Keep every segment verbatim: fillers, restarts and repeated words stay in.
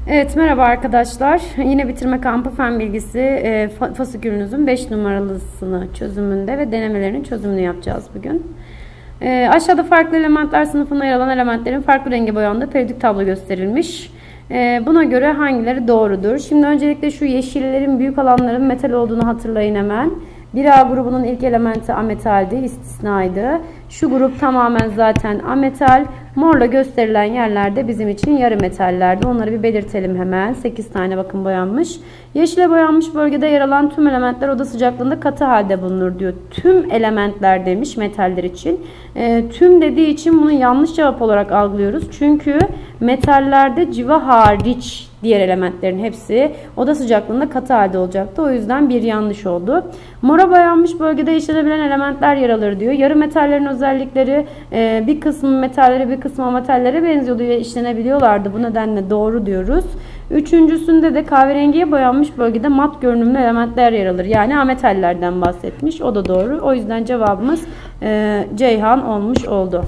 Evet, merhaba arkadaşlar. Yine bitirme kampı fen bilgisi e, fasikülünüzün beş numaralısını çözümünde ve denemelerinin çözümünü yapacağız bugün. E, aşağıda farklı elementler sınıfına yer alan elementlerin farklı renge boyandığı periyodik tablo gösterilmiş. E, buna göre hangileri doğrudur? Şimdi öncelikle şu yeşillerin büyük alanların metal olduğunu hatırlayın hemen. bir A grubunun ilk elementi ametaldi, istisnaydı. Şu grup tamamen zaten ametal. Morla gösterilen yerlerde bizim için yarı metallerdi. Onları bir belirtelim hemen. sekiz tane bakın boyanmış. Yeşile boyanmış bölgede yer alan tüm elementler oda sıcaklığında katı halde bulunur diyor. Tüm elementler demiş metaller için. E, tüm dediği için bunu yanlış cevap olarak algılıyoruz. Çünkü metallerde civa hariç diğer elementlerin hepsi oda sıcaklığında katı halde olacaktı. O yüzden bir yanlış oldu. Mora boyanmış bölgede işlenebilen elementler yer alır diyor. Yarı metallerin özellikleri e, bir kısmı metallere bir kısmı ametallere benziyordu ve işlenebiliyorlardı. Bu nedenle doğru diyoruz. Üçüncüsünde de kahverengiye boyanmış bölgede mat görünümlü elementler yer alır. Yani ametallerden bahsetmiş. O da doğru. O yüzden cevabımız e, Ceyhan olmuş oldu.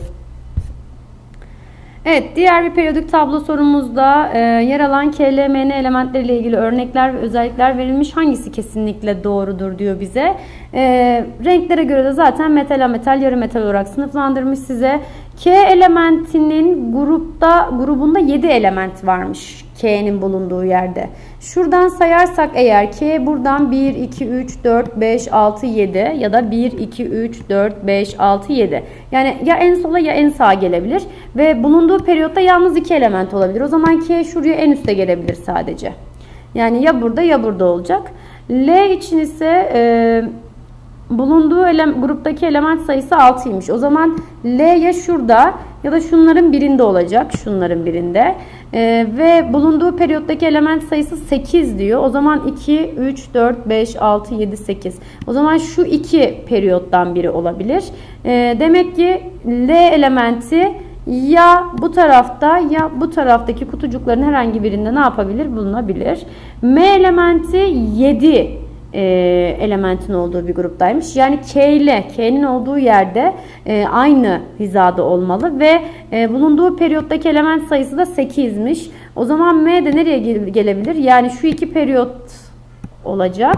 Evet, diğer bir periyodik tablo sorumuzda e, yer alan K, L, M, N elementleriyle ilgili örnekler ve özellikler verilmiş. Hangisi kesinlikle doğrudur diyor bize. E, renklere göre de zaten metal, ametal, yarı metal olarak sınıflandırmış size. K elementinin grupta grubunda yedi element varmış. K'nin bulunduğu yerde. Şuradan sayarsak eğer K buradan bir, iki, üç, dört, beş, altı, yedi ya da bir, iki, üç, dört, beş, altı, yedi. Yani ya en sola ya en sağa gelebilir. Ve bulunduğu periyotta yalnız iki element olabilir. O zaman K şuraya en üste gelebilir sadece. Yani ya burada ya burada olacak. L için ise e, bulunduğu ele, gruptaki element sayısı altıymış. O zaman L ya şurada ya da şunların birinde olacak. Şunların birinde. Ee, ve bulunduğu periyottaki element sayısı sekiz diyor. O zaman iki, üç, dört, beş, altı, yedi, sekiz. O zaman şu iki periyottan biri olabilir. Ee, demek ki L elementi ya bu tarafta ya bu taraftaki kutucukların herhangi birinde ne yapabilir? Bulunabilir. M elementi yedi E, elementin olduğu bir gruptaymış. Yani K ile K'nin olduğu yerde e, aynı hizada olmalı ve e, bulunduğu periyottaki element sayısı da sekizmiş. O zaman M de nereye gelebilir? Yani şu iki periyot olacak.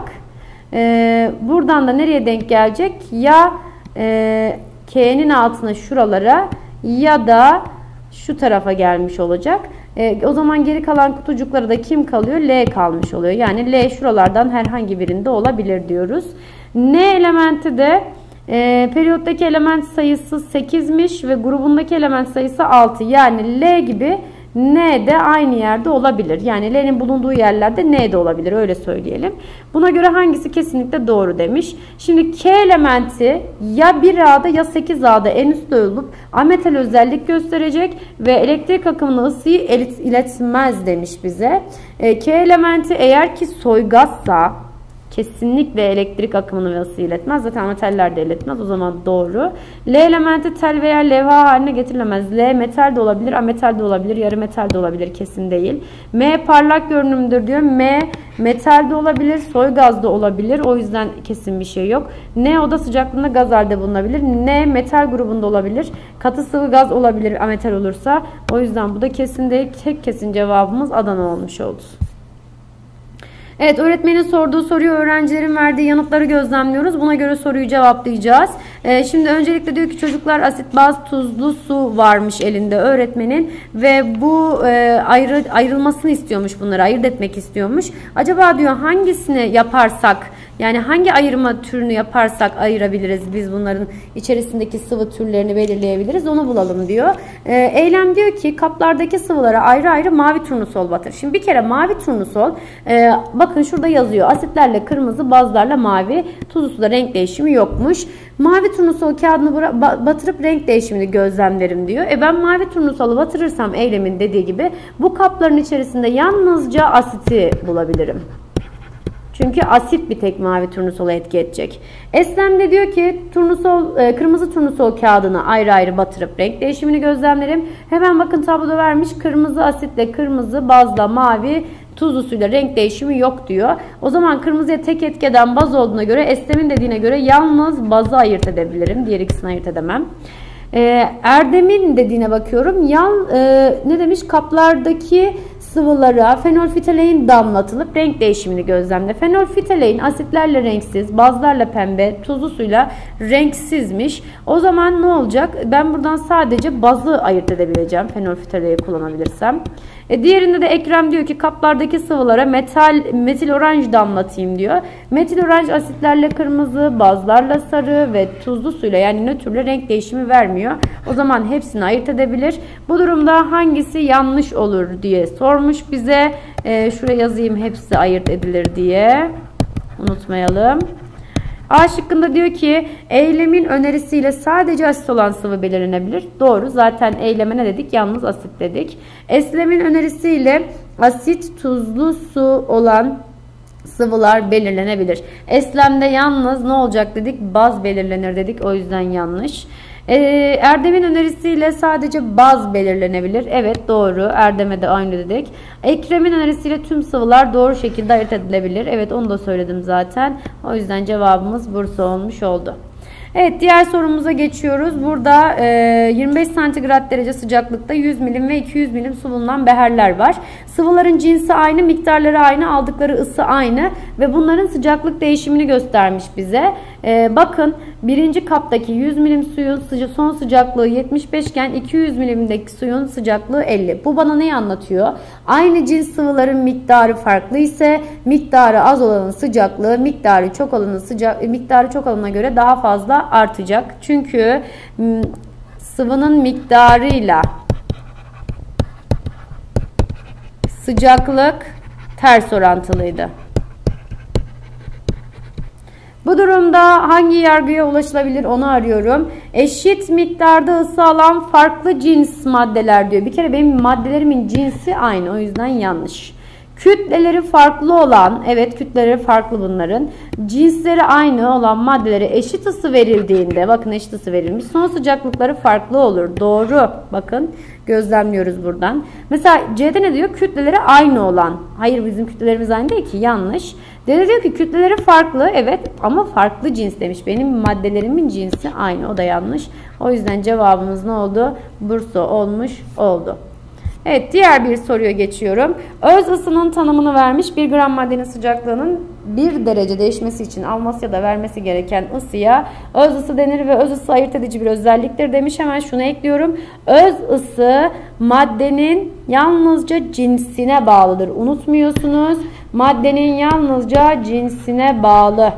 E, buradan da nereye denk gelecek? Ya e, K'nin altına şuralara ya da şu tarafa gelmiş olacak. E, o zaman geri kalan kutucuklara da kim kalıyor? L kalmış oluyor. Yani L şuralardan herhangi birinde olabilir diyoruz. N elementi de e, periyottaki element sayısı sekizmiş ve grubundaki element sayısı altı. Yani L gibi N de aynı yerde olabilir. Yani L'nin bulunduğu yerlerde N de olabilir. Öyle söyleyelim. Buna göre hangisi kesinlikle doğru demiş. Şimdi K elementi ya bir A'da ya sekiz A'da en üstte olup ametal özellik gösterecek ve elektrik akımını ısıyı iletmez demiş bize. E, K elementi eğer ki soygazsa kesinlikle elektrik akımını ve ısıyı iletmez. Zaten metaller de iletmez. O zaman doğru. L elementi tel veya levha haline getirilemez. L metal de olabilir, ametal de olabilir, yarı metal de olabilir. Kesin değil. M parlak görünümdür diyor. M metal de olabilir, soy gaz da olabilir. O yüzden kesin bir şey yok. N oda sıcaklığında gaz halde bulunabilir. N metal grubunda olabilir. Katı sıvı gaz olabilir ametal olursa. O yüzden bu da kesin değil. Tek kesin cevabımız Adana olmuş oldu. Evet, öğretmenin sorduğu soruyu öğrencilerin verdiği yanıtları gözlemliyoruz. Buna göre soruyu cevaplayacağız. Ee, şimdi öncelikle diyor ki çocuklar asit, baz, tuzlu su varmış elinde öğretmenin ve bu e, ayrı, ayrılmasını istiyormuş, bunları ayırt etmek istiyormuş. Acaba diyor hangisini yaparsak, yani hangi ayırma türünü yaparsak ayırabiliriz, biz bunların içerisindeki sıvı türlerini belirleyebiliriz, onu bulalım diyor. Ee, Eylem diyor ki kaplardaki sıvılara ayrı ayrı mavi turnusol batır. Şimdi bir kere mavi turnusol e, bakın şurada yazıyor. Asitlerle kırmızı, bazlarla mavi. Tuzlu suda renk değişimi yokmuş. Mavi turnusol kağıdını batırıp renk değişimini gözlemlerim diyor. E ben mavi turnusolu batırırsam Eylem'in dediği gibi bu kapların içerisinde yalnızca asiti bulabilirim. Çünkü asit bir tek mavi turnusola etki edecek. Eslem de diyor ki turnusol, kırmızı turnusol kağıdını ayrı ayrı batırıp renk değişimini gözlemlerim. Hemen bakın tabloda vermiş. Kırmızı asitle kırmızı, bazla mavi, tuzlu suyla renk değişimi yok diyor. O zaman kırmızıya tek etki eden baz olduğuna göre Eslem'in dediğine göre yalnız bazı ayırt edebilirim. Diğer ikisini ayırt edemem. Erdem'in dediğine bakıyorum. Yan e, ne demiş? Kaplardaki sıvılara fenolftalein damlatılıp renk değişimini gözlemle. Fenolftalein asitlerle renksiz, bazlarla pembe, tuzlu suyla renksizmiş. O zaman ne olacak? Ben buradan sadece bazı ayırt edebileceğim fenolftaleyi kullanabilirsem. E diğerinde de Ekrem diyor ki kaplardaki sıvılara metal metil oranj damlatayım diyor. Metil oranj asitlerle kırmızı, bazlarla sarı ve tuzlu suyla yani nötrle renk değişimi vermiyor. O zaman hepsini ayırt edebilir. Bu durumda hangisi yanlış olur diye sormuş bize. E, şuraya yazayım hepsi ayırt edilir diye. Unutmayalım. A şıkkında diyor ki eylemin önerisiyle sadece asit olan sıvı belirlenebilir. Doğru. Zaten eyleme ne dedik? Yalnız asit dedik. Eslemin önerisiyle asit, tuzlu su olan sıvılar belirlenebilir. Eslemde yalnız ne olacak dedik? Baz belirlenir dedik. O yüzden yanlış. Ee, Erdem'in önerisiyle sadece baz belirlenebilir. Evet doğru. Erdem'e de aynı dedik. Ekrem'in önerisiyle tüm sıvılar doğru şekilde ayırt edilebilir. Evet onu da söyledim zaten. O yüzden cevabımız Bursa olmuş oldu. Evet diğer sorumuza geçiyoruz. Burada e, yirmi beş santigrat derece sıcaklıkta yüz milim ve iki yüz milim su bulunan beherler var. Sıvıların cinsi aynı, miktarları aynı, aldıkları ısı aynı ve bunların sıcaklık değişimini göstermiş bize. E, bakın birinci kaptaki yüz milim suyun sıca son sıcaklığı yetmiş beş iken iki yüz milimdeki suyun sıcaklığı elli. Bu bana neyi anlatıyor? Aynı cins sıvıların miktarı farklı ise miktarı az olanın sıcaklığı miktarı çok olanın sıcak miktarı çok olana göre daha fazla artacak. Çünkü sıvının miktarıyla sıcaklık ters orantılıydı. Bu durumda hangi yargıya ulaşılabilir onu arıyorum. Eşit miktarda ısı alan farklı cins maddeler diyor. Bir kere benim maddelerimin cinsi aynı. O yüzden yanlış. Kütleleri farklı olan, evet kütleleri farklı bunların. Cinsleri aynı olan maddelere eşit ısı verildiğinde, bakın eşit ısı verilmiş. Son sıcaklıkları farklı olur. Doğru. Bakın gözlemliyoruz buradan. Mesela C'de ne diyor? Kütleleri aynı olan. Hayır bizim kütlelerimiz aynı değil ki. Yanlış. D'de diyor ki kütleleri farklı. Evet ama farklı cins demiş. Benim maddelerimin cinsi aynı. O da yanlış. O yüzden cevabımız ne oldu? Bursa olmuş oldu. Evet diğer bir soruya geçiyorum. Öz ısının tanımını vermiş. bir gram maddenin sıcaklığının bir derece değişmesi için alması ya da vermesi gereken ısıya öz ısı denir ve öz ısı ayırt edici bir özelliktir demiş. Hemen şunu ekliyorum. Öz ısı maddenin yalnızca cinsine bağlıdır. Unutmuyorsunuz. Maddenin yalnızca cinsine bağlı.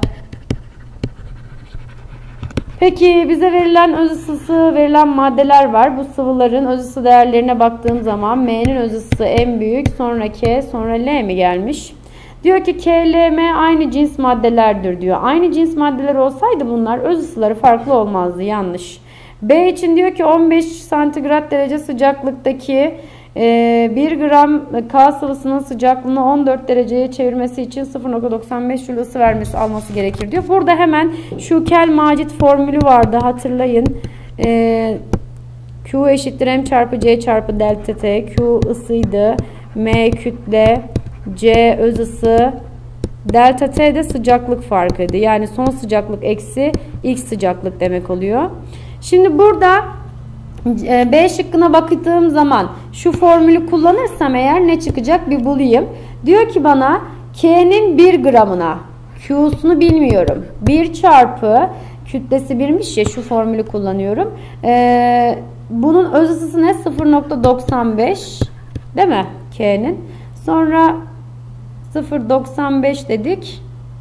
Peki bize verilen öz ısısı verilen maddeler var. Bu sıvıların öz ısı değerlerine baktığım zaman M'nin öz ısısı en büyük, sonra K, sonra L mi gelmiş? Diyor ki K, L, M aynı cins maddelerdir diyor. Aynı cins maddeler olsaydı bunlar öz ısıları farklı olmazdı. Yanlış. B için diyor ki on beş santigrat derece sıcaklıktaki bir gram K sıvısının sıcaklığını on dört dereceye çevirmesi için sıfır nokta doksan beş Joule ısı vermesi alması gerekir diyor. Burada hemen şu Kel-Macit formülü vardı hatırlayın. E, Q eşittir M çarpı C çarpı delta T. Q ısıydı. M kütle. C öz ısı. Delta T de sıcaklık farkıydı. Yani son sıcaklık eksi X sıcaklık demek oluyor. Şimdi burada B şıkkına baktığım zaman şu formülü kullanırsam eğer ne çıkacak bir bulayım. Diyor ki bana K'nin bir gramına Q'sunu bilmiyorum. bir çarpı kütlesi birmiş ya şu formülü kullanıyorum. Ee, bunun öz ısısı ne? sıfır nokta doksan beş değil mi? K'nin. Sonra sıfır nokta doksan beş dedik.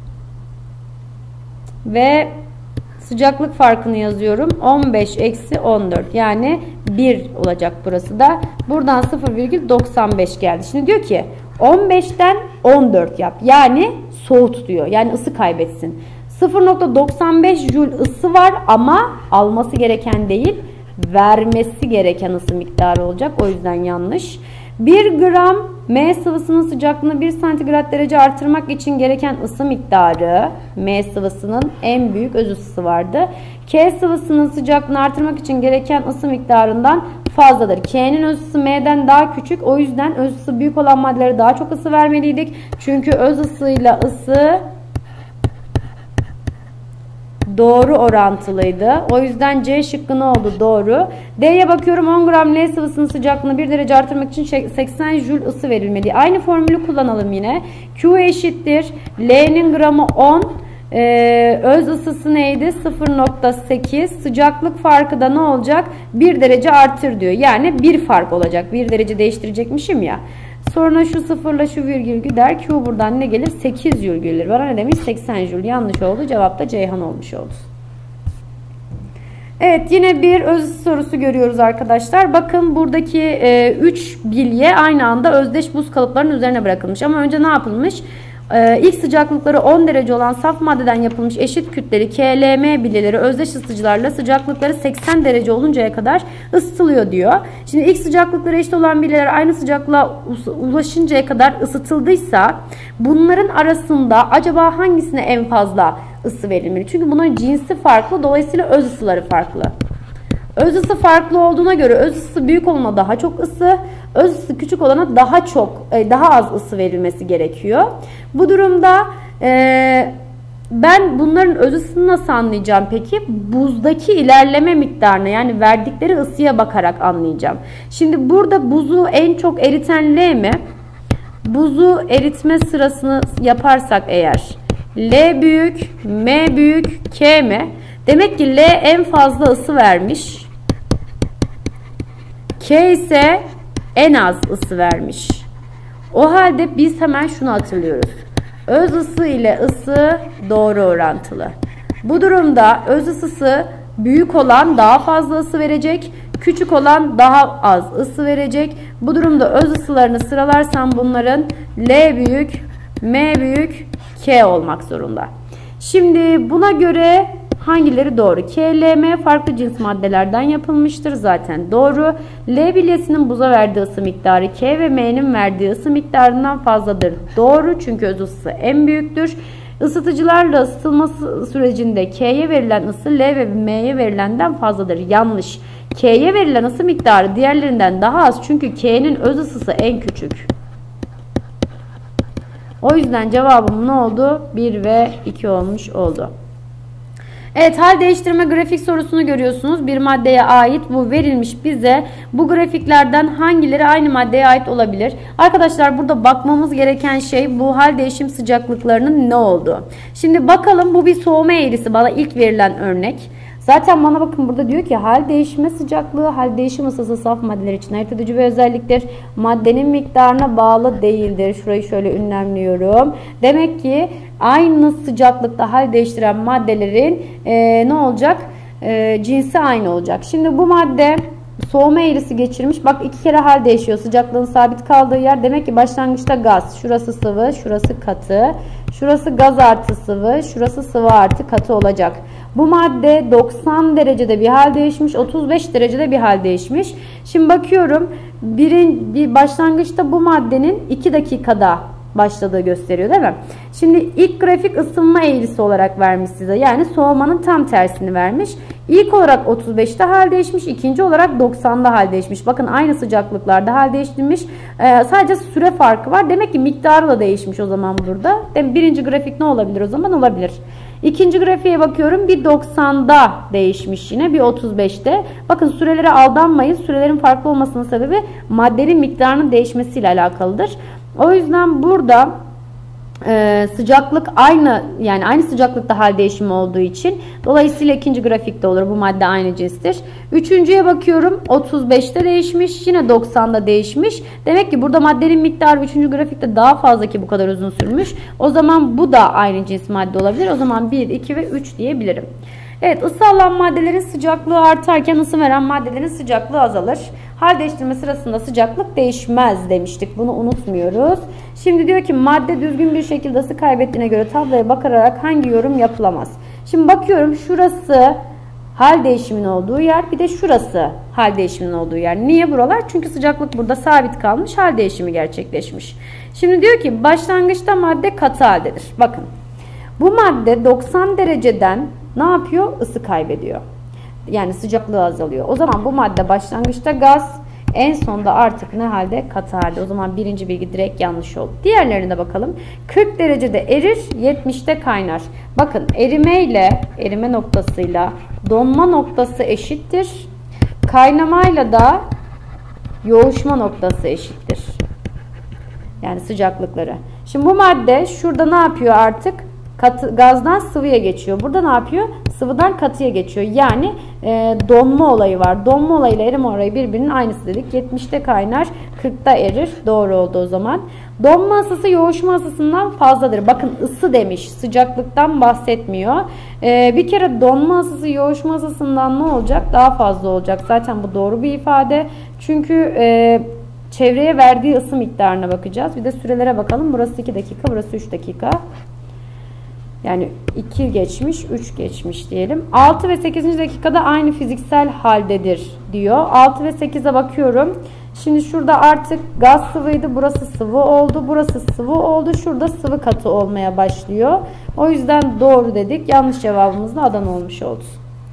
Ve sıcaklık farkını yazıyorum. on beş eksi on dört yani bir olacak burası da. Buradan sıfır virgül doksan beş geldi. Şimdi diyor ki on beşten on dört yap. Yani soğut diyor. Yani ısı kaybetsin. sıfır nokta doksan beş Joule ısı var ama alması gereken değil, vermesi gereken ısı miktarı olacak. O yüzden yanlış. bir gram M sıvısının sıcaklığını bir santigrat derece artırmak için gereken ısı miktarı, M sıvısının en büyük öz ısısı vardı. K sıvısının sıcaklığını artırmak için gereken ısı miktarından fazladır. K'nin öz ısısı M'den daha küçük. O yüzden öz ısı büyük olan maddelere daha çok ısı vermeliydik. Çünkü öz ısıyla ısı Doğru orantılıydı. O yüzden C şıkkı ne oldu? Doğru. D'ye bakıyorum. on gram L sıvısının sıcaklığını bir derece artırmak için seksen jül ısı verilmedi. Aynı formülü kullanalım yine. Q eşittir. L'nin gramı on. Ee, öz ısısı neydi? sıfır nokta sekiz. Sıcaklık farkı da ne olacak? bir derece artır diyor. Yani bir fark olacak. bir derece değiştirecekmişim ya. Sonra şu sıfırla şu virgül gider. Q buradan ne gelir? sekiz jül gelir. Bana ne demiş? seksen jül. Yanlış oldu. Cevap da Ceyhan olmuş oldu. Evet, yine bir öz sorusu görüyoruz arkadaşlar. Bakın buradaki üç e, bilye aynı anda özdeş buz kalıplarının üzerine bırakılmış. Ama önce ne yapılmış? Ee, ilk sıcaklıkları on derece olan saf maddeden yapılmış eşit kütleli K L M bilyeleri özdeş ısıtıcılarla sıcaklıkları seksen derece oluncaya kadar ısıtılıyor diyor. Şimdi ilk sıcaklıkları eşit olan bilyeler aynı sıcaklığa ulaşıncaya kadar ısıtıldıysa bunların arasında acaba hangisine en fazla ısı verilmeli? Çünkü bunların cinsi farklı, dolayısıyla öz ısıları farklı. Öz ısı farklı olduğuna göre öz ısı büyük olana daha çok ısı, öz ısı küçük olana daha çok, daha az ısı verilmesi gerekiyor. Bu durumda e, ben bunların öz ısısını nasıl anlayacağım peki? Buzdaki ilerleme miktarına, yani verdikleri ısıya bakarak anlayacağım. Şimdi burada buzu en çok eriten L mi? Buzu eritme sırasını yaparsak eğer L büyük, M büyük, K mi? Demek ki L en fazla ısı vermiş. K ise en az ısı vermiş. O halde biz hemen şunu hatırlıyoruz. Öz ısı ile ısı doğru orantılı. Bu durumda öz ısısı büyük olan daha fazla ısı verecek. Küçük olan daha az ısı verecek. Bu durumda öz ısılarını sıralarsam bunların L büyük, M büyük, K olmak zorunda. Şimdi buna göre hangileri doğru? K, L, M farklı cins maddelerden yapılmıştır. Zaten doğru. L bilyesinin buza verdiği ısı miktarı K ve M'nin verdiği ısı miktarından fazladır. Doğru. Çünkü öz ısısı en büyüktür. Isıtıcılarla ısıtılması sürecinde K'ye verilen ısı L ve M'ye verilenden fazladır. Yanlış. K'ye verilen ısı miktarı diğerlerinden daha az. Çünkü K'nin öz ısısı en küçük. O yüzden cevabım ne oldu? bir ve iki olmuş oldu. Evet, hal değiştirme grafik sorusunu görüyorsunuz. Bir maddeye ait bu verilmiş bize. Bu grafiklerden hangileri aynı maddeye ait olabilir? Arkadaşlar burada bakmamız gereken şey bu hal değişim sıcaklıklarının ne olduğu. Şimdi bakalım, bu bir soğuma eğrisi bana ilk verilen örnek. Zaten bana bakın burada diyor ki hal değişme sıcaklığı hal değişim ısısı saf maddeler için ayırt edici bir özelliktir. Maddenin miktarına bağlı değildir. Şurayı şöyle ünlemliyorum. Demek ki aynı sıcaklıkta hal değiştiren maddelerin e, ne olacak? E, cinsi aynı olacak. Şimdi bu madde soğuma eğrisi geçirmiş. Bak iki kere hal değişiyor. Sıcaklığın sabit kaldığı yer. Demek ki başlangıçta gaz. Şurası sıvı, şurası katı. Şurası gaz artı sıvı, şurası sıvı artı katı olacak. Bu madde doksan derecede bir hal değişmiş, otuz beş derecede bir hal değişmiş. Şimdi bakıyorum, birin, bir başlangıçta bu maddenin iki dakikada başladığı gösteriyor değil mi? Şimdi ilk grafik ısınma eğrisi olarak vermiş size. Yani soğumanın tam tersini vermiş. İlk olarak otuz beşte hal değişmiş. İkinci olarak doksanda hal değişmiş. Bakın aynı sıcaklıklarda hal değiştirmiş. Ee, sadece süre farkı var. Demek ki miktarı da değişmiş o zaman burada. Birinci grafik ne olabilir o zaman? Olabilir. İkinci grafiğe bakıyorum. Bir doksanda değişmiş yine. Bir otuz beşte. Bakın sürelere aldanmayın. Sürelerin farklı olmasının sebebi maddenin miktarının değişmesiyle alakalıdır. O yüzden burada e, sıcaklık aynı, yani aynı sıcaklıkta hal değişimi olduğu için dolayısıyla ikinci grafikte olur. Bu madde aynı cinstir. Üçüncüye bakıyorum. otuz beşte değişmiş. Yine doksanda değişmiş. Demek ki burada maddenin miktarı üçüncü grafikte daha fazla ki bu kadar uzun sürmüş. O zaman bu da aynı cins madde olabilir. O zaman bir, iki ve üç diyebilirim. Evet, ısı alan maddelerin sıcaklığı artarken ısı veren maddelerin sıcaklığı azalır. Hal değiştirme sırasında sıcaklık değişmez demiştik. Bunu unutmuyoruz. Şimdi diyor ki madde düzgün bir şekilde ısı kaybettiğine göre tabloya bakarak hangi yorum yapılamaz? Şimdi bakıyorum, şurası hal değişiminin olduğu yer, bir de şurası hal değişiminin olduğu yer. Niye buralar? Çünkü sıcaklık burada sabit kalmış, hal değişimi gerçekleşmiş. Şimdi diyor ki başlangıçta madde katı haldedir. Bakın, bu madde doksan dereceden ne yapıyor? Isı kaybediyor. Yani sıcaklığı azalıyor. O zaman bu madde başlangıçta gaz, En sonda artık ne halde? Katı halde. O zaman birinci bilgi direkt yanlış oldu. Diğerlerine de bakalım. kırk derecede erir, yetmişte kaynar. Bakın erimeyle, erime noktasıyla donma noktası eşittir. Kaynamayla da yoğuşma noktası eşittir. Yani sıcaklıkları. Şimdi bu madde şurada ne yapıyor artık? Katı, gazdan sıvıya geçiyor. Burada ne yapıyor? Sıvıdan katıya geçiyor. Yani e, donma olayı var. Donma olayıyla erime olayı birbirinin aynısı dedik. yetmişte kaynar, kırkta erir. Doğru oldu o zaman. Donma ısısı yoğuşma ısısından fazladır. Bakın ısı demiş. Sıcaklıktan bahsetmiyor. E, bir kere donma ısısı yoğuşma ısısından ne olacak? Daha fazla olacak. Zaten bu doğru bir ifade. Çünkü e, çevreye verdiği ısı miktarına bakacağız. Bir de sürelere bakalım. Burası iki dakika, burası üç dakika. Yani iki geçmiş, üç geçmiş diyelim. altı ve sekizinci dakikada aynı fiziksel haldedir diyor. altı ve sekize bakıyorum. Şimdi şurada artık gaz sıvıydı. Burası sıvı oldu. Burası sıvı oldu. Şurada sıvı katı olmaya başlıyor. O yüzden doğru dedik. Yanlış cevabımız da Adana olmuş oldu.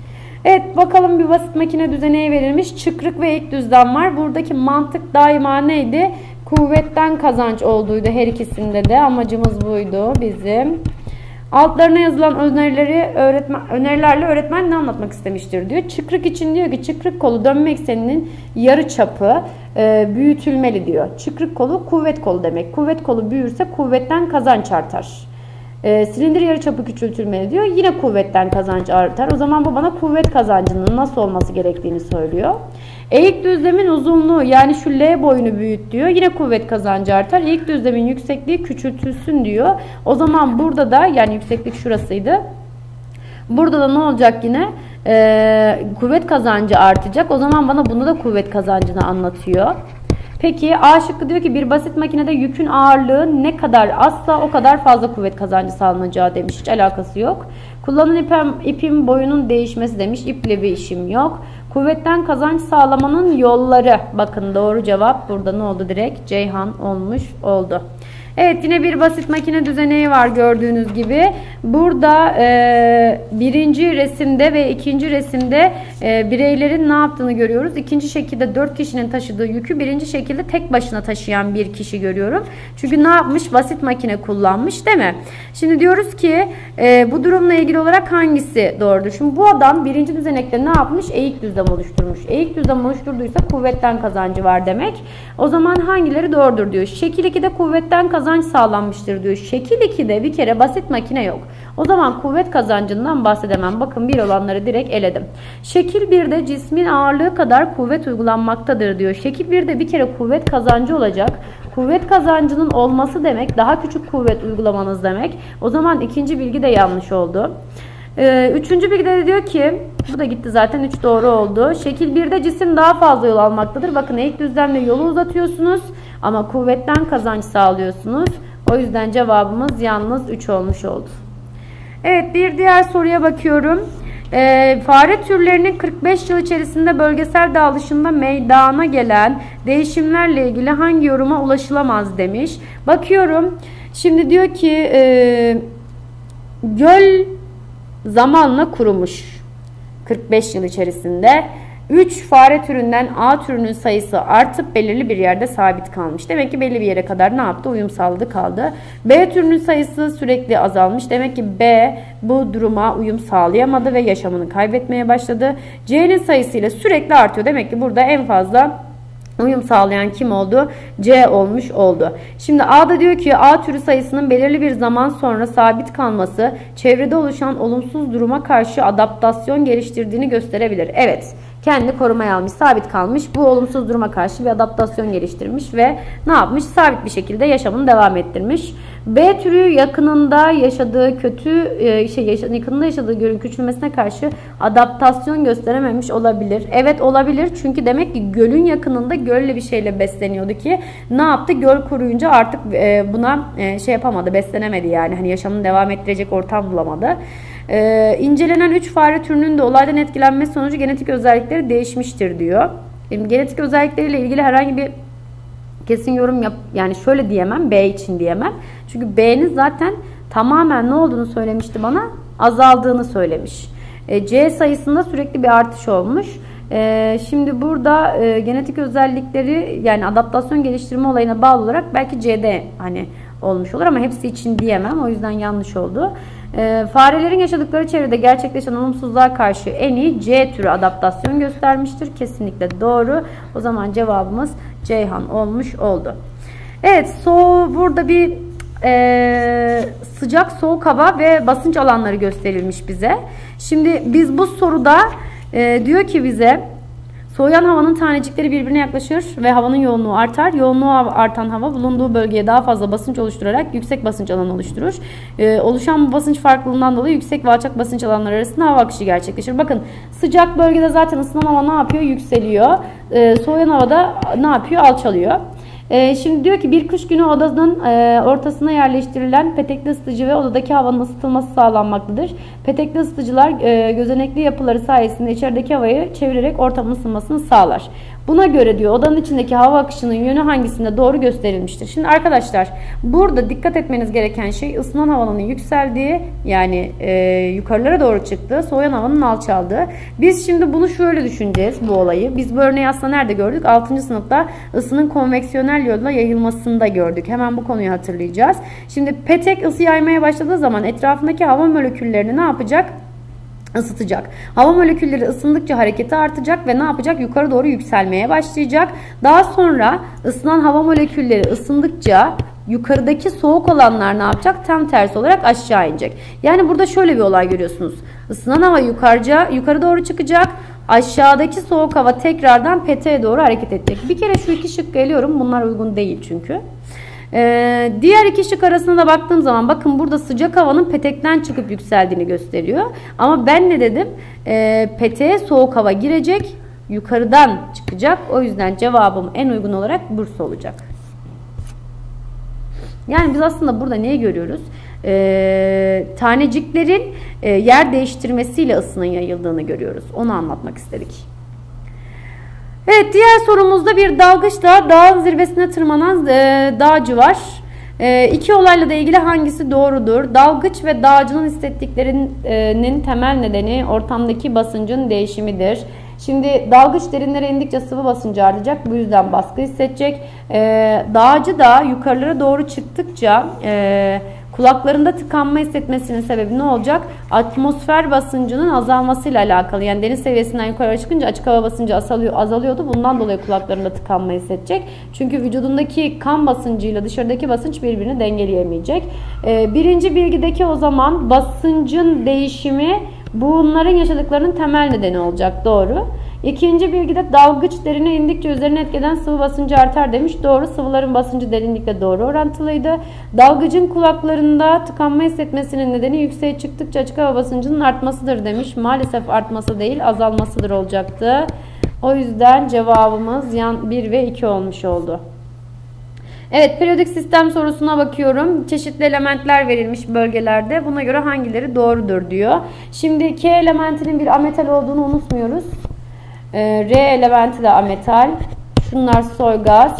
Evet, bakalım bir basit makine düzeneye verilmiş. Çıkrık ve ek düzlem var. Buradaki mantık daima neydi? Kuvvetten kazanç olduğuydu her ikisinde de. Amacımız buydu bizim. Altlarına yazılan önerileri öğretmen, önerilerle öğretmen ne anlatmak istemiştir diyor. Çıkrık için diyor ki çıkrık kolu dönme ekseninin yarı çapı e, büyütülmeli diyor. Çıkrık kolu kuvvet kolu demek. Kuvvet kolu büyürse kuvvetten kazanç artar. E, silindir yarıçapı küçültülmeli diyor. Yine kuvvetten kazanç artar. O zaman bu bana kuvvet kazancının nasıl olması gerektiğini söylüyor. Eğik düzlemin uzunluğu yani şu L boyunu büyüt diyor. Yine kuvvet kazancı artar. Eğik düzlemin yüksekliği küçültülsün diyor. O zaman burada da yani yükseklik şurasıydı. Burada da ne olacak yine? Ee, kuvvet kazancı artacak. O zaman bana bunu da kuvvet kazancını anlatıyor. Peki A şıkkı diyor ki bir basit makinede yükün ağırlığı ne kadar azsa o kadar fazla kuvvet kazancı sağlanacağı demiş. Hiç alakası yok. Kullanılan ipim, ipin boyunun değişmesi demiş. İple bir işim yok. Kuvvetten kazanç sağlamanın yolları. Bakın doğru cevap burada ne oldu direkt? Ceyhan olmuş oldu. Evet, yine bir basit makine düzeneği var gördüğünüz gibi. Burada e, birinci resimde ve ikinci resimde e, bireylerin ne yaptığını görüyoruz. İkinci şekilde dört kişinin taşıdığı yükü birinci şekilde tek başına taşıyan bir kişi görüyorum. Çünkü ne yapmış? Basit makine kullanmış değil mi? Şimdi diyoruz ki e, bu durumla ilgili olarak hangisi doğrudur? Şimdi bu adam birinci düzenekte ne yapmış? Eğik düzlem oluşturmuş. Eğik düzlem oluşturduysa kuvvetten kazancı var demek. O zaman hangileri doğrudur diyor. Şekil ikide kuvvetten kazanç sağlanmıştır diyor. Şekil ikide bir kere basit makine yok. O zaman kuvvet kazancından bahsedemem. Bakın bir olanları direkt eledim. Şekil birde cismin ağırlığı kadar kuvvet uygulanmaktadır diyor. Şekil birde bir kere kuvvet kazancı olacak. Kuvvet kazancının olması demek daha küçük kuvvet uygulamanız demek. O zaman ikinci bilgi de yanlış oldu. Ee, üçüncü bilgide de diyor ki bu da gitti zaten, üç doğru oldu. Şekil birde cisim daha fazla yol almaktadır. Bakın eğik düzlemle yolu uzatıyorsunuz ama kuvvetten kazanç sağlıyorsunuz. O yüzden cevabımız yalnız üç olmuş oldu. Evet, bir diğer soruya bakıyorum. Ee, fare türlerinin kırk beş yıl içerisinde bölgesel dağılışında meydana gelen değişimlerle ilgili hangi yoruma ulaşılamaz demiş. Bakıyorum. Şimdi diyor ki e, göl zamanla kurumuş. kırk beş yıl içerisinde üç fare türünden A türünün sayısı artıp belirli bir yerde sabit kalmış. Demek ki belli bir yere kadar ne yaptı? Uyum sağladı, kaldı. B türünün sayısı sürekli azalmış. Demek ki B bu duruma uyum sağlayamadı ve yaşamını kaybetmeye başladı. C'nin sayısıyla sürekli artıyor. Demek ki burada en fazla uyum sağlayan kim oldu? C olmuş oldu. Şimdi A'da diyor ki A türü sayısının belirli bir zaman sonra sabit kalması çevrede oluşan olumsuz duruma karşı adaptasyon geliştirdiğini gösterebilir. Evet. Kendini korumaya almış, sabit kalmış. Bu olumsuz duruma karşı bir adaptasyon geliştirmiş ve ne yapmış? Sabit bir şekilde yaşamını devam ettirmiş. B türü yakınında yaşadığı kötü şey yakınında yaşadığı gölün küçülmesine karşı adaptasyon gösterememiş olabilir. Evet olabilir. Çünkü demek ki gölün yakınında gölle bir şeyle besleniyordu ki ne yaptı? Göl kuruyunca artık buna şey yapamadı, beslenemedi yani. Hani yaşamını devam ettirecek ortam bulamadı. Ee, incelenen üç fare türünün de olaydan etkilenmesi sonucu genetik özellikleri değişmiştir diyor. Şimdi genetik özellikleriyle ilgili herhangi bir kesin yorum yap, yani şöyle diyemem, B için diyemem. Çünkü B'nin zaten tamamen ne olduğunu söylemişti bana? Azaldığını söylemiş. E, C sayısında sürekli bir artış olmuş. Ee, şimdi burada e, genetik özellikleri yani adaptasyon geliştirme olayına bağlı olarak belki C'de hani olmuş olur ama hepsi için diyemem. O yüzden yanlış oldu. E, farelerin yaşadıkları çevrede gerçekleşen olumsuzluğa karşı en iyi C türü adaptasyon göstermiştir. Kesinlikle doğru. O zaman cevabımız Ceyhan olmuş oldu. Evet, so burada bir e, sıcak soğuk hava ve basınç alanları gösterilmiş bize. Şimdi biz bu soruda e, diyor ki bize soğuyan havanın tanecikleri birbirine yaklaşır ve havanın yoğunluğu artar. Yoğunluğu artan hava bulunduğu bölgeye daha fazla basınç oluşturarak yüksek basınç alanı oluşturur. Ee, oluşan bu basınç farklılığından dolayı yüksek ve alçak basınç alanları arasında hava akışı gerçekleşir. Bakın sıcak bölgede zaten ısınan hava ne yapıyor? Yükseliyor. Ee, soğuyan havada ne yapıyor? Alçalıyor. Ee, şimdi diyor ki bir kış günü odanın e, ortasına yerleştirilen petekli ısıtıcı ve odadaki havanın ısıtılması sağlanmaktadır. Petekli ısıtıcılar e, gözenekli yapıları sayesinde içerideki havayı çevirerek ortamın ısınmasını sağlar. Buna göre diyor odanın içindeki hava akışının yönü hangisinde doğru gösterilmiştir. Şimdi arkadaşlar burada dikkat etmeniz gereken şey ısınan havanın yükseldiği yani e, yukarılara doğru çıktığı, soğuyan havanın alçaldığı. Biz şimdi bunu şöyle düşüneceğiz bu olayı. Biz bu örneği aslında nerede gördük? altıncı sınıfta ısının konveksiyonel yolla yayılmasında gördük. Hemen bu konuyu hatırlayacağız. Şimdi petek ısı yaymaya başladığı zaman etrafındaki hava moleküllerini ne yapacak? Isıtacak. Hava molekülleri ısındıkça hareketi artacak ve ne yapacak? Yukarı doğru yükselmeye başlayacak. Daha sonra ısınan hava molekülleri ısındıkça yukarıdaki soğuk olanlar ne yapacak? Tam tersi olarak aşağı inecek. Yani burada şöyle bir olay görüyorsunuz. Isınan hava yukarıca, yukarı doğru çıkacak. Aşağıdaki soğuk hava tekrardan peteğe doğru hareket edecek. Bir kere şu iki şık geliyorum. Bunlar uygun değil çünkü. Ee, diğer iki şık arasına da baktığım zaman bakın burada sıcak havanın petekten çıkıp yükseldiğini gösteriyor. Ama ben ne dedim? Ee, peteğe soğuk hava girecek, yukarıdan çıkacak. O yüzden cevabım en uygun olarak Bursa olacak. Yani biz aslında burada neyi görüyoruz? Ee, taneciklerin e, yer değiştirmesiyle ısının yayıldığını görüyoruz. Onu anlatmak istedik. Evet, diğer sorumuzda bir dalgıçla dağın zirvesine tırmanan e, dağcı var. E, iki olayla da ilgili hangisi doğrudur? Dalgıç ve dağcının hissettiklerinin temel nedeni ortamdaki basıncın değişimidir. Şimdi dalgıç derinlere indikçe sıvı basıncı artacak. Bu yüzden baskı hissedecek. E, dağcı da yukarılara doğru çıktıkça e, kulaklarında tıkanma hissetmesinin sebebi ne olacak? Atmosfer basıncının azalmasıyla alakalı. Yani deniz seviyesinden yukarı çıkınca açık hava basıncı azalıyor, azalıyordu. Bundan dolayı kulaklarında tıkanma hissedecek. Çünkü vücudundaki kan basıncıyla dışarıdaki basınç birbirini dengeleyemeyecek. Ee, birinci bilgideki o zaman basıncın değişimi bunların yaşadıklarının temel nedeni olacak. Doğru. İkinci bilgide dalgıç derine indikçe üzerine etkeden sıvı basıncı artar demiş. Doğru. Sıvıların basıncı derinlikle doğru orantılıydı. Dalgıcın kulaklarında tıkanma hissetmesinin nedeni yükseğe çıktıkça açık hava basıncının artmasıdır demiş. Maalesef artması değil, azalmasıdır olacaktı. O yüzden cevabımız yan bir ve iki olmuş oldu. Evet, periyodik sistem sorusuna bakıyorum. Çeşitli elementler verilmiş bölgelerde. Buna göre hangileri doğrudur diyor. Şimdi K elementinin bir ametal olduğunu unutmuyoruz. R elementi de ametal. Şunlar soy gaz.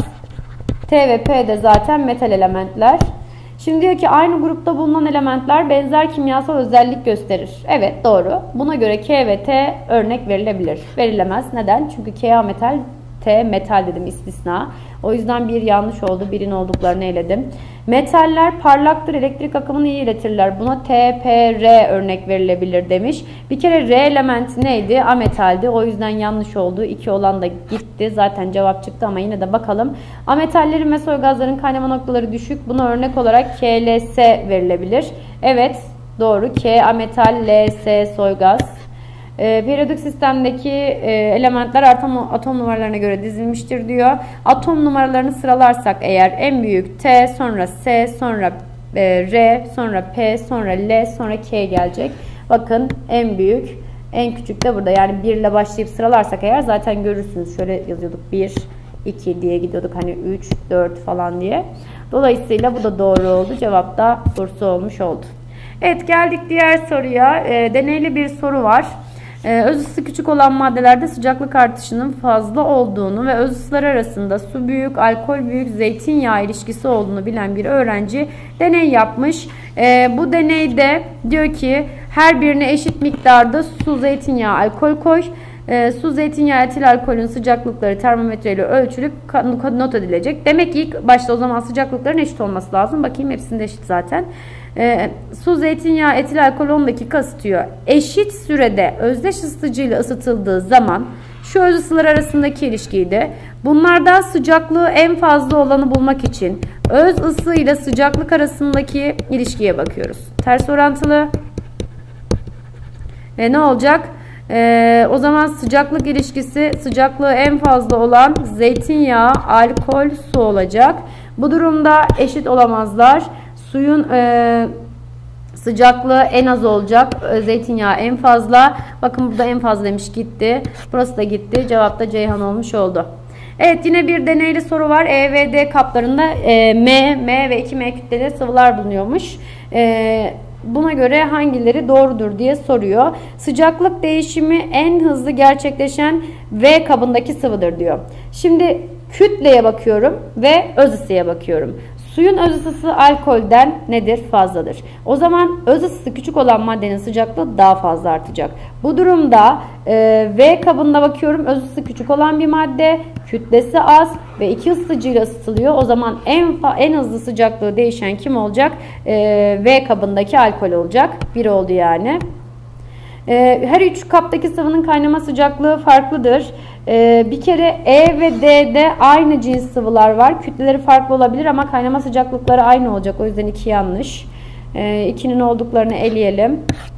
T ve P de zaten metal elementler. Şimdi diyor ki aynı grupta bulunan elementler benzer kimyasal özellik gösterir. Evet, doğru. Buna göre K ve T örnek verilebilir. Verilemez. Neden? Çünkü K ametal, T metal dedim, istisna. O yüzden bir yanlış oldu. Birin olduklarını eledim. Metaller parlaktır, elektrik akımını iyi iletirler. Buna T, P, R örnek verilebilir demiş. Bir kere R elementi neydi? Ametaldi. O yüzden yanlış oldu. iki olan da gitti. Zaten cevap çıktı ama yine de bakalım. Ametallerin ve soy gazların kaynama noktaları düşük. Buna örnek olarak K, L, S verilebilir. Evet, doğru. K ametal, L, S soy gaz. E, periyodik sistemdeki e, elementler atom, atom numaralarına göre dizilmiştir diyor. Atom numaralarını sıralarsak eğer en büyük T, sonra S, sonra e, R, sonra P, sonra L, sonra K gelecek. Bakın en büyük, en küçük de burada. Yani bir ile başlayıp sıralarsak eğer zaten görürsünüz. Şöyle yazıyorduk bir, iki diye gidiyorduk. Hani üç, dört falan diye. Dolayısıyla bu da doğru oldu. Cevap da Bursa olmuş oldu. Evet, geldik diğer soruya. E, deneyli bir soru var. Ee, öz ısı küçük olan maddelerde sıcaklık artışının fazla olduğunu ve öz ısılar arasında su büyük, alkol büyük, zeytinyağı ilişkisi olduğunu bilen bir öğrenci deney yapmış. Ee, bu deneyde diyor ki her birine eşit miktarda su, zeytinyağı, alkol koy. E, su, zeytinyağı, etil alkolün sıcaklıkları termometreyle ölçülüp not edilecek. Demek ki ilk başta o zaman sıcaklıkların eşit olması lazım. Bakayım hepsinde eşit zaten. E, su, zeytinyağı, etil alkol on dakika ısıtıyor. Eşit sürede özdeş ısıtıcıyla ısıtıldığı zaman şu öz ısılar arasındaki ilişkiydi. Bunlardan sıcaklığı en fazla olanı bulmak için öz ısı ile sıcaklık arasındaki ilişkiye bakıyoruz. Ters orantılı. E, ne olacak? E, o zaman sıcaklık ilişkisi sıcaklığı en fazla olan zeytinyağı, alkol, su olacak. Bu durumda eşit olamazlar. Suyun e, sıcaklığı en az olacak. Zeytinyağı en fazla. Bakın burada en fazla demiş, gitti. Burası da gitti. Cevap da Ceyhan olmuş oldu. Evet, yine bir deneyli soru var. E ve D kaplarında e, M, M ve iki M kütleli sıvılar bulunuyormuş. E, buna göre hangileri doğrudur diye soruyor. Sıcaklık değişimi en hızlı gerçekleşen V kabındaki sıvıdır diyor. Şimdi kütleye bakıyorum ve öz ısıya bakıyorum. Suyun öz ısısı alkolden nedir? Fazladır. O zaman öz ısısı küçük olan maddenin sıcaklığı daha fazla artacak. Bu durumda e, V kabında bakıyorum. Öz ısısı küçük olan bir madde, kütlesi az ve iki ısıtıcıyla ısıtılıyor. O zaman en en hızlı sıcaklığı değişen kim olacak? E, V kabındaki alkol olacak. bir oldu yani. Her üç kaptaki sıvının kaynama sıcaklığı farklıdır. Bir kere E ve D'de aynı cins sıvılar var. Kütleleri farklı olabilir ama kaynama sıcaklıkları aynı olacak. O yüzden iki yanlış. ikinin olduklarını eleyelim.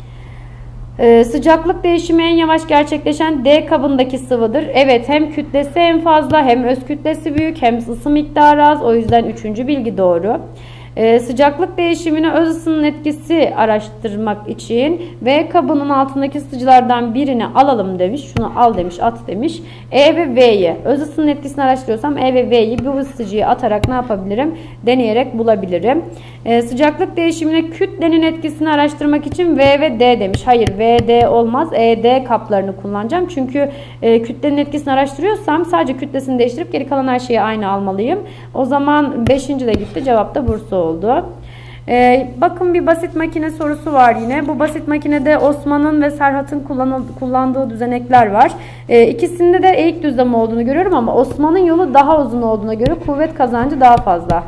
Sıcaklık değişimi en yavaş gerçekleşen D kabındaki sıvıdır. Evet, hem kütlesi en fazla, hem öz kütlesi büyük, hem ısı miktarı az. O yüzden üçüncü bilgi doğru. Ee, sıcaklık değişimine öz ısının etkisi araştırmak için V kabının altındaki ısıtıcılardan birini alalım demiş. Şunu al demiş, at demiş. E ve V'yi, öz ısının etkisini araştırıyorsam E ve V'yi bu ısıtıcıyı atarak ne yapabilirim? Deneyerek bulabilirim. Ee, sıcaklık değişimine kütlenin etkisini araştırmak için V ve D demiş. Hayır, V, D olmaz. E, D kaplarını kullanacağım. Çünkü e, kütlenin etkisini araştırıyorsam sadece kütlesini değiştirip geri kalan her şeyi aynı almalıyım. O zaman beşinci de gitti. Cevap da Bursa oldu. Ee, bakın bir basit makine sorusu var yine. Bu basit makinede Osman'ın ve Serhat'ın kullandığı düzenekler var. Ee, ikisinde de eğik düzlem olduğunu görüyorum ama Osman'ın yolu daha uzun olduğuna göre kuvvet kazancı daha fazla.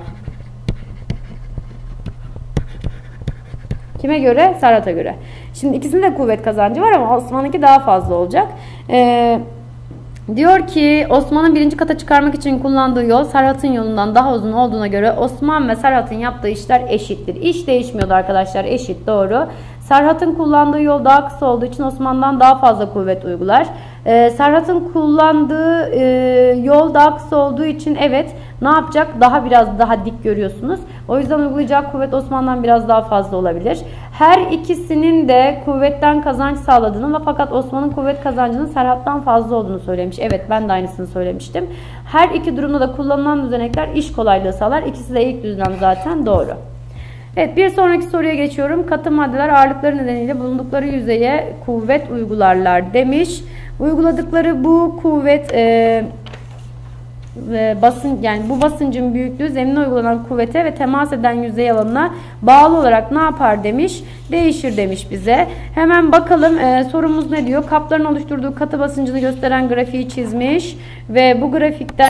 Kime göre? Serhat'a göre. Şimdi ikisinde de kuvvet kazancı var ama Osman'ınki daha fazla olacak. Ee, Diyor ki Osman'ın birinci kata çıkarmak için kullandığı yol Serhat'ın yolundan daha uzun olduğuna göre Osman ve Serhat'ın yaptığı işler eşittir. İş değişmiyordu arkadaşlar, eşit, doğru. Serhat'ın kullandığı yol daha kısa olduğu için Osman'dan daha fazla kuvvet uygular. Ee, Serhat'ın kullandığı e, yol daha kısa olduğu için evet ne yapacak? Daha biraz daha dik görüyorsunuz. O yüzden uygulayacağı kuvvet Osman'dan biraz daha fazla olabilir. Her ikisinin de kuvvetten kazanç sağladığını ve fakat Osman'ın kuvvet kazancının Serhat'tan fazla olduğunu söylemiş. Evet, ben de aynısını söylemiştim. Her iki durumda da kullanılan düzenekler iş kolaylığı sağlar. İkisi de ilk düzlem zaten doğru. Evet, bir sonraki soruya geçiyorum. Katı maddeler ağırlıkları nedeniyle bulundukları yüzeye kuvvet uygularlar demiş. Uyguladıkları bu kuvvet e, ve basın yani bu basıncın büyüklüğü zemine uygulanan kuvvete ve temas eden yüzey alanına bağlı olarak ne yapar demiş? Değişir demiş bize. Hemen bakalım e, sorumuz ne diyor? Kapların oluşturduğu katı basıncını gösteren grafiği çizmiş ve bu grafikten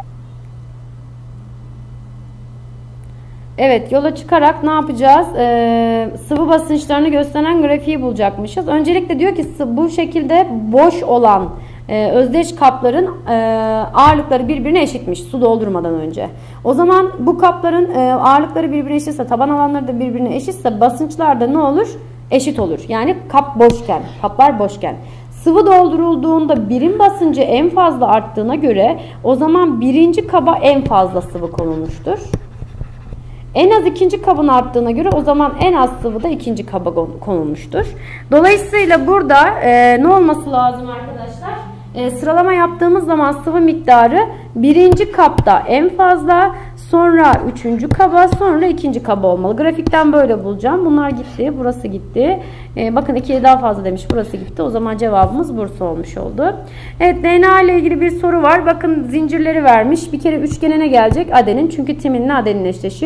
evet, yola çıkarak ne yapacağız? Ee, sıvı basınçlarını gösteren grafiği bulacakmışız. Öncelikle diyor ki bu şekilde boş olan e, özdeş kapların e, ağırlıkları birbirine eşitmiş su doldurmadan önce. O zaman bu kapların e, ağırlıkları birbirine eşitse, taban alanları da birbirine eşitse basınçlar da ne olur? Eşit olur. Yani kap boşken, kaplar boşken. Sıvı doldurulduğunda birim basıncı en fazla arttığına göre o zaman birinci kaba en fazla sıvı konulmuştur. En az ikinci kabın arttığına göre o zaman en az sıvı da ikinci kaba konulmuştur. Dolayısıyla burada e, ne olması lazım arkadaşlar? E, sıralama yaptığımız zaman sıvı miktarı birinci kapta en fazla, sonra üçüncü kaba, sonra ikinci kaba olmalı. Grafikten böyle bulacağım. Bunlar gitti, burası gitti. E, bakın ikiye daha fazla demiş, burası gitti. O zaman cevabımız Bursa olmuş oldu. Evet, D N A ile ilgili bir soru var. Bakın zincirleri vermiş. Bir kere üçgenine gelecek adenin. Çünkü timinle adenin eşleşir.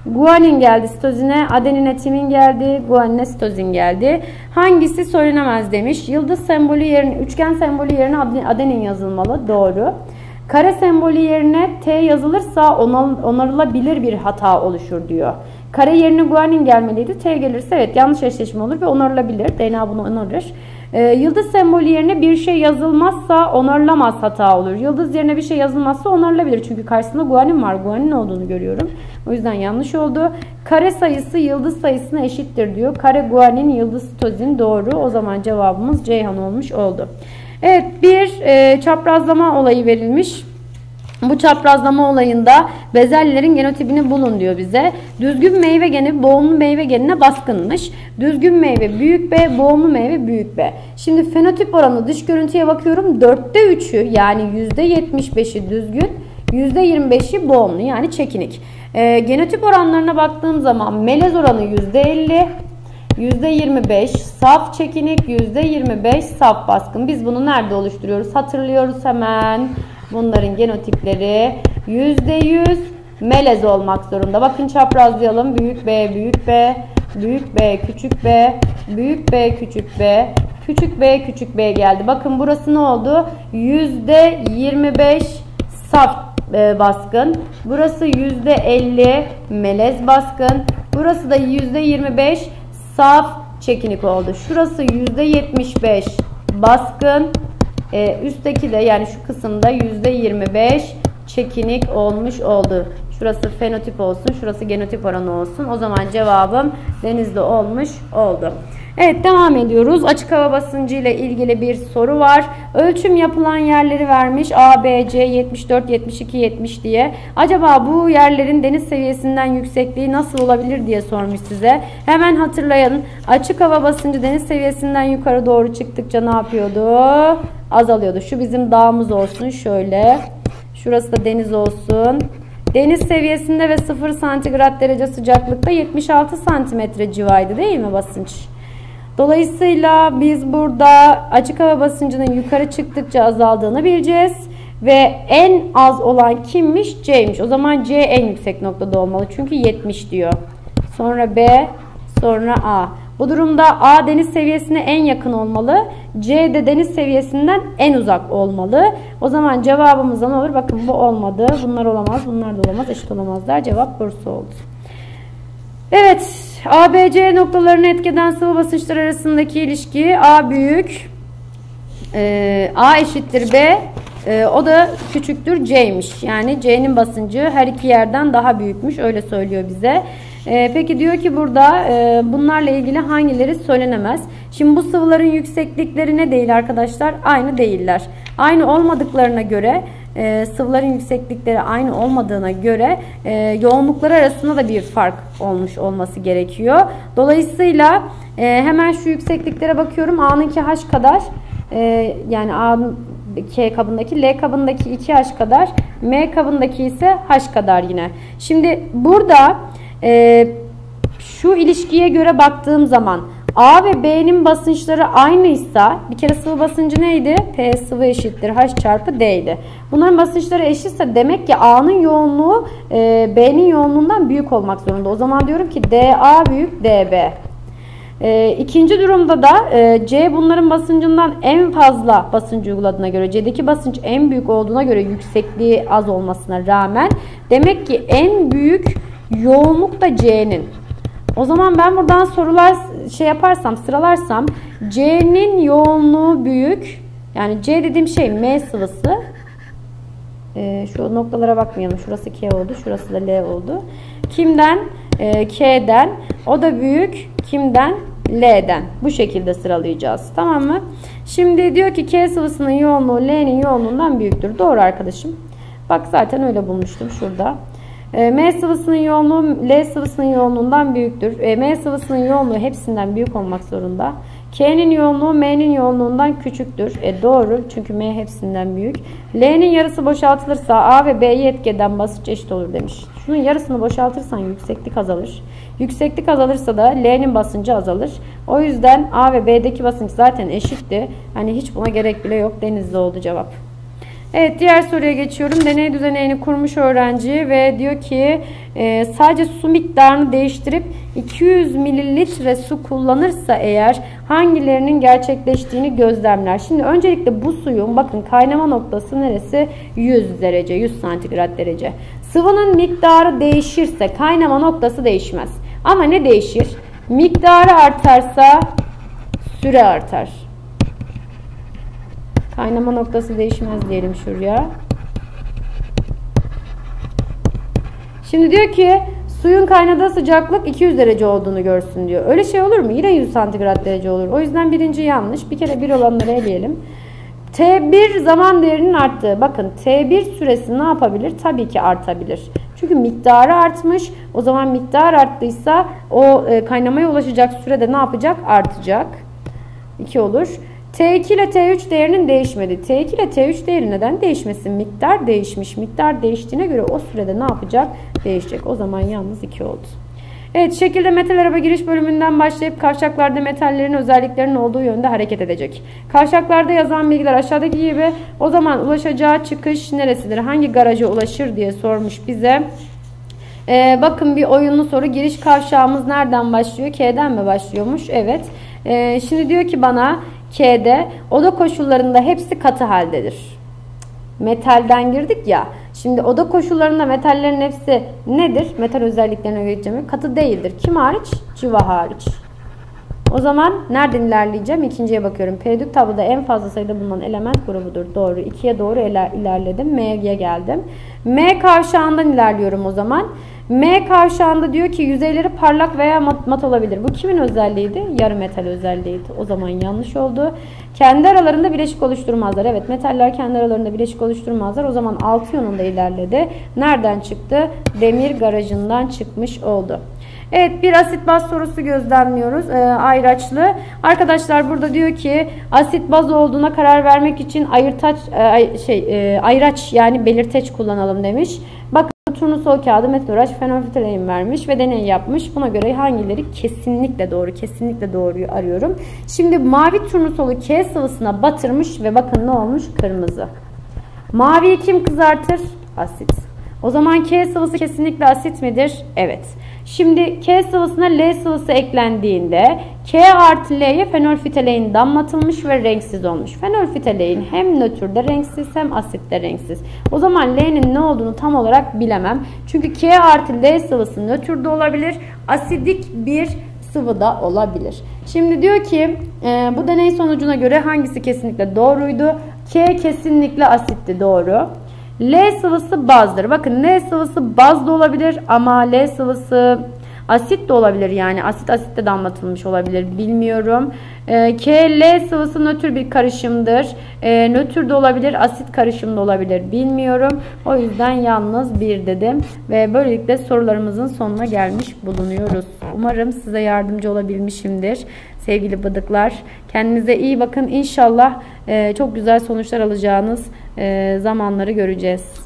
Guanin geldi sitozine, adenine timin geldi, guanine sitozin geldi. Hangisi söylenemez demiş. Yıldız sembolü yerine, üçgen sembolü yerine adenin yazılmalı. Doğru. Kare sembolü yerine T yazılırsa onarılabilir bir hata oluşur diyor. Kare yerine guanin gelmeliydi. T gelirse evet yanlış eşleşme olur ve onarılabilir. D N A bunu onarır. Ee, yıldız sembolü yerine bir şey yazılmazsa onarılamaz hata olur. Yıldız yerine bir şey yazılmazsa onarılabilir. Çünkü karşısında guanin var. Guanin olduğunu görüyorum. O yüzden yanlış oldu. Kare sayısı yıldız sayısına eşittir diyor. Kare guanin yıldız sitozin doğru. O zaman cevabımız Ceyhan olmuş oldu. Evet, bir e, çaprazlama olayı verilmiş. Bu çaprazlama olayında bezelyelerin genotipini bulun diyor bize. Düzgün meyve geni boğumlu meyve genine baskınmış. Düzgün meyve büyük B, boğumlu meyve büyük B. Şimdi fenotip oranı dış görüntüye bakıyorum. dörtte üçü yani yüzde yetmiş beşi düzgün, yüzde yirmi beşi boğumlu yani çekinik. E, genotip oranlarına baktığım zaman melez oranı yüzde elli. yüzde yirmi beş saf çekinik, yüzde yirmi beş saf baskın. Biz bunu nerede oluşturuyoruz? Hatırlıyoruz hemen. Bunların genotipleri yüzde yüz melez olmak zorunda. Bakın çaprazlayalım. Büyük B, büyük B, büyük B, küçük B, büyük B, küçük B, küçük B, küçük B geldi. Bakın burası ne oldu? yüzde yirmi beş saf baskın. Burası yüzde elli melez baskın. Burası da yüzde yirmi beş saf çekinik oldu. Şurası yüzde yetmiş beş baskın. Ee, üstteki de yani şu kısımda yüzde yirmi beş çekinik olmuş oldu. Şurası fenotip olsun. Şurası genotip oranı olsun. O zaman cevabım Denizli olmuş oldu. Evet, devam ediyoruz. Açık hava basıncı ile ilgili bir soru var. Ölçüm yapılan yerleri vermiş. A, B, C yetmiş dört, yetmiş iki, yetmiş diye. Acaba bu yerlerin deniz seviyesinden yüksekliği nasıl olabilir diye sormuş size. Hemen hatırlayın. Açık hava basıncı deniz seviyesinden yukarı doğru çıktıkça ne yapıyordu? Azalıyordu. Şu bizim dağımız olsun şöyle. Şurası da deniz olsun. Deniz seviyesinde ve sıfır santigrat derece sıcaklıkta yetmiş altı santimetre civarıydı değil mi basınç? Dolayısıyla biz burada açık hava basıncının yukarı çıktıkça azaldığını bileceğiz. Ve en az olan kimmiş? C'ymiş. O zaman C en yüksek noktada olmalı. Çünkü yetmiş diyor. Sonra B, sonra A. Bu durumda A deniz seviyesine en yakın olmalı. C de deniz seviyesinden en uzak olmalı. O zaman cevabımız ne olur? Bakın bu olmadı. Bunlar olamaz. Bunlar da olamaz. Eşit olamazlar. Cevap Bursa oldu. Evet. A, B, C noktalarını etkeden sıvı basınçlar arasındaki ilişki A büyük. E, A eşittir B. E, o da küçüktür C'ymiş. Yani C'nin basıncı her iki yerden daha büyükmüş. Öyle söylüyor bize. E, peki diyor ki burada e, bunlarla ilgili hangileri söylenemez? Şimdi bu sıvıların yükseklikleri ne değil arkadaşlar? Aynı değiller. Aynı olmadıklarına göre e, sıvıların yükseklikleri aynı olmadığına göre e, yoğunlukları arasında da bir fark olmuş olması gerekiyor. Dolayısıyla e, hemen şu yüksekliklere bakıyorum. A'nınki H kadar e, yani A'nın K kabındaki, L kabındaki iki H kadar, M kabındaki ise H kadar yine. Şimdi burada e, şu ilişkiye göre baktığım zaman A ve B'nin basınçları aynıysa, bir kere sıvı basıncı neydi? P sıvı eşittir H çarpı D idi. Bunların basınçları eşitse demek ki A'nın yoğunluğu e, B'nin yoğunluğundan büyük olmak zorunda. O zaman diyorum ki D A büyük D B. E, ikinci durumda da e, C bunların basıncından en fazla basınç uyguladığına göre, C'deki basınç en büyük olduğuna göre yüksekliği az olmasına rağmen demek ki en büyük yoğunluk da C'nin. O zaman ben buradan sorular şey yaparsam, sıralarsam C'nin yoğunluğu büyük. Yani C dediğim şey M sıvısı. Ee, şu noktalara bakmayalım. Şurası K oldu. Şurası da L oldu. Kimden? Ee, K'den. O da büyük. Kimden? L'den. Bu şekilde sıralayacağız. Tamam mı? Şimdi diyor ki K sıvısının yoğunluğu L'nin yoğunluğundan büyüktür. Doğru arkadaşım. Bak zaten öyle bulmuştum şurada. M sıvısının yoğunluğu L sıvısının yoğunluğundan büyüktür. M sıvısının yoğunluğu hepsinden büyük olmak zorunda. K'nin yoğunluğu M'nin yoğunluğundan küçüktür. E doğru, çünkü M hepsinden büyük. L'nin yarısı boşaltılırsa A ve B'yi etkeden basınç eşit olur demiş. Şunun yarısını boşaltırsan yükseklik azalır. Yükseklik azalırsa da L'nin basıncı azalır. O yüzden A ve B'deki basınç zaten eşitti. Hani hiç buna gerek bile yok. Denizli oldu cevap. Evet, diğer soruya geçiyorum. Deney düzenini kurmuş öğrenci ve diyor ki e, sadece su miktarını değiştirip iki yüz mililitre su kullanırsa eğer hangilerinin gerçekleştiğini gözlemler. Şimdi öncelikle bu suyun bakın kaynama noktası neresi? yüz derece, yüz santigrat derece. Sıvının miktarı değişirse kaynama noktası değişmez. Ama ne değişir? Miktarı artarsa süre artar. Kaynama noktası değişmez diyelim şuraya. Şimdi diyor ki suyun kaynadığı sıcaklık iki yüz derece olduğunu görsün diyor. Öyle şey olur mu? Yine yüz santigrat derece olur. O yüzden birinci yanlış. Bir kere bir olanları eleyelim. T bir zaman değerinin arttığı. Bakın T bir süresi ne yapabilir? Tabii ki artabilir. Çünkü miktarı artmış. O zaman miktar arttıysa o kaynamaya ulaşacak sürede ne yapacak? Artacak. iki olur. T iki ile T üç değerinin değişmedi. T iki ile T üç değeri neden değişmesin? Miktar değişmiş. Miktar değiştiğine göre o sürede ne yapacak? Değişecek. O zaman yalnız iki oldu. Evet, şekilde metal araba giriş bölümünden başlayıp kavşaklarda metallerin özelliklerinin olduğu yönde hareket edecek. Kavşaklarda yazan bilgiler aşağıdaki gibi. O zaman ulaşacağı çıkış neresidir? Hangi garaja ulaşır diye sormuş bize. Ee, bakın bir oyunlu soru. Giriş kavşağımız nereden başlıyor? K'den mi başlıyormuş? Evet. Ee, şimdi diyor ki bana K'de oda koşullarında hepsi katı haldedir. Metalden girdik ya. Şimdi oda koşullarında metallerin hepsi nedir? Metal özelliklerine geçeceğim. Katı değildir. Kim hariç? Civa hariç. O zaman nereden ilerleyeceğim? İkinciye bakıyorum. Periyodik tabloda en fazla sayıda bulunan element grubudur. Doğru. ikiye doğru ilerledim. M'ye geldim. M kavşağından ilerliyorum o zaman. M kavşağında diyor ki yüzeyleri parlak veya mat, mat olabilir. Bu kimin özelliğiydi? Yarı metal özelliğiydi. O zaman yanlış oldu. Kendi aralarında bileşik oluşturmazlar. Evet, metaller kendi aralarında bileşik oluşturmazlar. O zaman altı yönünde ilerledi. Nereden çıktı? Demir garajından çıkmış oldu. Evet, bir asit baz sorusu gözlemliyoruz. E, ayraçlı. Arkadaşlar burada diyor ki asit baz olduğuna karar vermek için ayırtaç e, şey e, ayraç yani belirteç kullanalım demiş. Bakın turnusol kağıdı, metil fenolfitalein vermiş ve deney yapmış. Buna göre hangileri kesinlikle doğru, kesinlikle doğruyu arıyorum. Şimdi mavi turnusolu K sıvısına batırmış ve bakın ne olmuş? Kırmızı. Maviyi kim kızartır? Asit. O zaman K sıvısı kesinlikle asit midir? Evet. Şimdi K sıvısına L sıvısı eklendiğinde K artı L'ye fenolfitalein damlatılmış ve renksiz olmuş. Fenolfitalein hem nötrde renksiz hem asitte renksiz. O zaman L'nin ne olduğunu tam olarak bilemem. Çünkü K artı L sıvısı nötrde olabilir, asidik bir sıvı da olabilir. Şimdi diyor ki e, bu deney sonucuna göre hangisi kesinlikle doğruydu? K kesinlikle asitti, doğru. L sıvısı bazdır. Bakın L sıvısı baz da olabilir ama L sıvısı asit de olabilir. Yani asit asitte damlatılmış olabilir. Bilmiyorum. E, K, L sıvısı nötr bir karışımdır. E, nötr de olabilir. Asit karışımı da olabilir. Bilmiyorum. O yüzden yalnız bir dedim. Ve böylelikle sorularımızın sonuna gelmiş bulunuyoruz. Umarım size yardımcı olabilmişimdir. Sevgili bıdıklar. Kendinize iyi bakın. İnşallah e, çok güzel sonuçlar alacağınız e, zamanları göreceğiz.